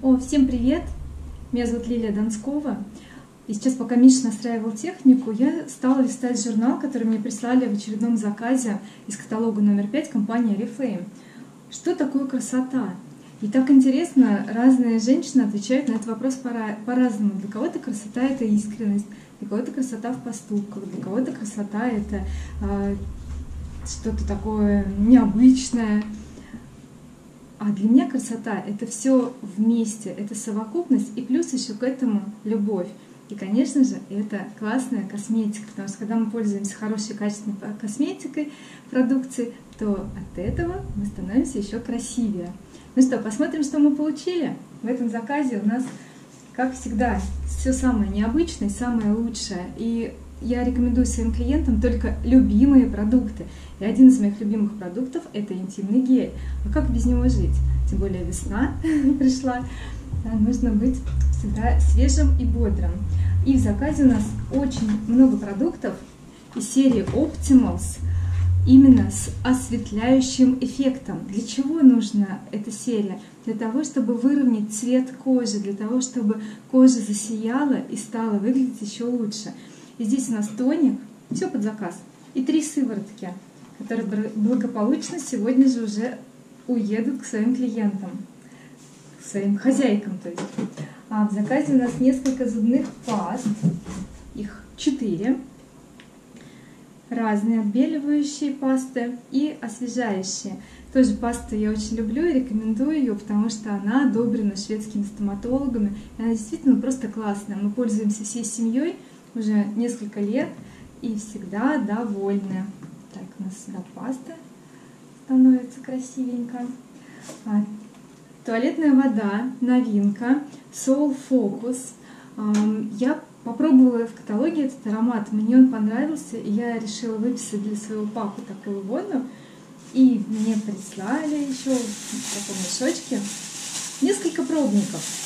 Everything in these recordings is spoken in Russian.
Всем привет! Меня зовут Лилия Донскова. И сейчас, пока Миша настраивал технику, я стала листать журнал, который мне прислали в очередном заказе из каталога номер 5 компании Oriflame. Что такое красота? И так интересно, разные женщины отвечают на этот вопрос по-разному. Для кого-то красота — это искренность, для кого-то красота в поступках, для кого-то красота — это что-то такое необычное. А для меня красота — это все вместе, это совокупность, и плюс еще к этому любовь. И, конечно же, это классная косметика, потому что когда мы пользуемся хорошей, качественной косметикой, продукцией, то от этого мы становимся еще красивее. Ну что, посмотрим, что мы получили. В этом заказе у нас, как всегда, все самое необычное, самое лучшее. И я рекомендую своим клиентам только любимые продукты. И один из моих любимых продуктов — это интимный гель. А как без него жить? Тем более весна пришла. Нужно быть всегда свежим и бодрым. И в заказе у нас очень много продуктов из серии Optimals, именно с осветляющим эффектом. Для чего нужна эта серия? Для того, чтобы выровнять цвет кожи, для того, чтобы кожа засияла и стала выглядеть еще лучше. И здесь у нас тоник, все под заказ, и 3 сыворотки, которые благополучно сегодня же уже уедут к своим клиентам, к своим хозяйкам. То есть. А в заказе у нас несколько зубных паст, их 4, разные отбеливающие пасты и освежающие. Тоже пасту я очень люблю и рекомендую ее, потому что она одобрена шведскими стоматологами. И она действительно просто классная. Мы пользуемся всей семьей уже несколько лет и всегда довольны. Так, у нас сюда паста становится красивенько. Туалетная вода, новинка, Soul Focus. Я попробовала в каталоге этот аромат, мне он понравился, и я решила выписать для своего папы такую воду. И мне прислали еще в таком мешочке несколько пробников.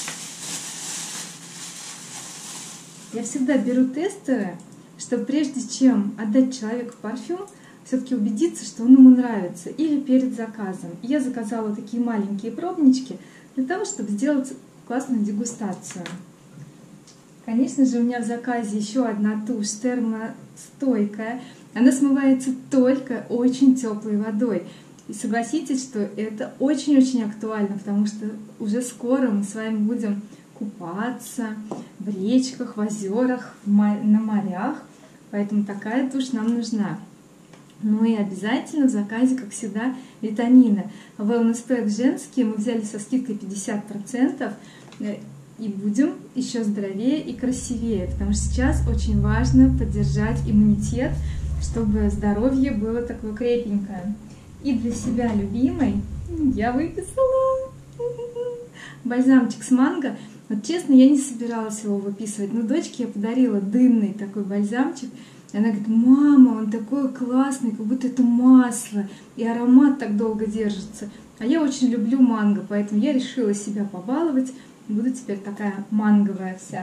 Я всегда беру тестовые, чтобы прежде чем отдать человеку парфюм, все-таки убедиться, что он ему нравится, или перед заказом. И я заказала такие маленькие пробнички для того, чтобы сделать классную дегустацию. Конечно же, у меня в заказе еще одна тушь термостойкая. Она смывается только очень теплой водой. И согласитесь, что это очень-очень актуально, потому что уже скоро мы с вами будем купаться в речках, в озерах, на морях. Поэтому такая тушь нам нужна. Ну и обязательно в заказе, как всегда, витамины. Wellness Pack женские мы взяли со скидкой 50%. И будем еще здоровее и красивее, потому что сейчас очень важно поддержать иммунитет, чтобы здоровье было такое крепенькое. И для себя любимой я выписала бальзамчик с манго. Вот честно, я не собиралась его выписывать, но дочке я подарила дымный такой бальзамчик. И она говорит: мама, он такой классный, как будто это масло, и аромат так долго держится. А я очень люблю манго, поэтому я решила себя побаловать. Буду теперь такая манговая вся.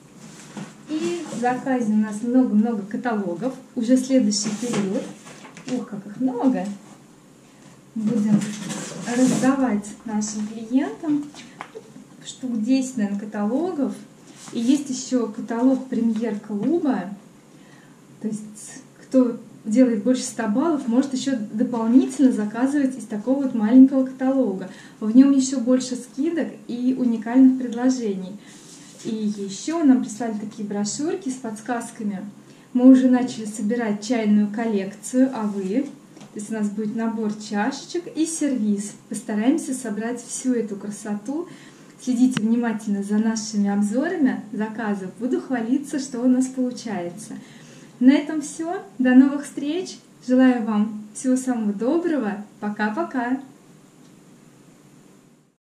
И в заказе у нас много-много каталогов. Уже следующий период. Ух, как их много! Будем раздавать нашим клиентам. Штук 10, наверное, каталогов. И есть еще каталог премьер-клуба. То есть, кто делает больше 100 баллов, может еще дополнительно заказывать из такого вот маленького каталога. В нем еще больше скидок и уникальных предложений. И еще нам прислали такие брошюрки с подсказками. Мы уже начали собирать чайную коллекцию, а вы? То есть у нас будет набор чашечек и сервиз. Постараемся собрать всю эту красоту. Следите внимательно за нашими обзорами заказов. Буду хвалиться, что у нас получается. На этом все. До новых встреч. Желаю вам всего самого доброго. Пока-пока.